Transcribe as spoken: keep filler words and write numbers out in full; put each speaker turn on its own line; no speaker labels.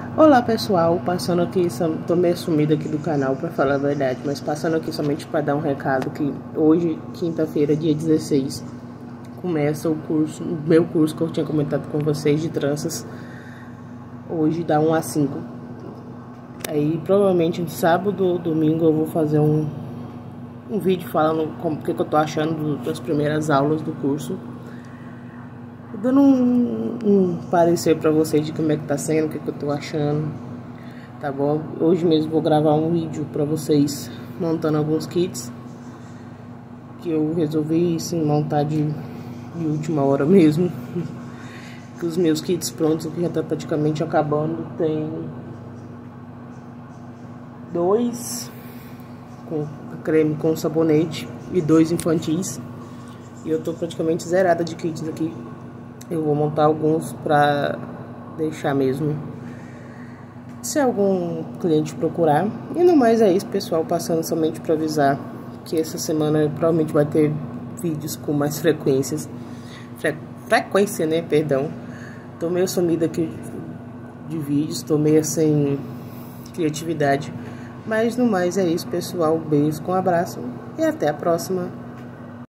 Olá pessoal, passando aqui, tô meio sumida aqui do canal pra falar a verdade, mas passando aqui somente para dar um recado que hoje, quinta-feira, dia dezesseis, começa o curso, o meu curso que eu tinha comentado com vocês de tranças, hoje dá um a cinco. Aí provavelmente no sábado ou domingo eu vou fazer um, um vídeo falando como, o que, que eu tô achando das primeiras aulas do curso. Dando um, um parecer pra vocês de como é que tá sendo, o que, que eu tô achando, tá bom? Hoje mesmo vou gravar um vídeo pra vocês montando alguns kits que eu resolvi sim montar de, de última hora mesmo. Que os meus kits prontos aqui já tá praticamente acabando. Tem dois com creme com sabonete e dois infantis. E eu tô praticamente zerada de kits aqui. Eu vou montar alguns pra deixar mesmo, se algum cliente procurar. E no mais é isso, pessoal, passando somente pra avisar que essa semana provavelmente vai ter vídeos com mais frequências. Fre frequência, né, perdão. Tô meio sumida aqui de vídeos, tô meio sem criatividade. Mas no mais é isso, pessoal. Beijo, com um abraço e até a próxima.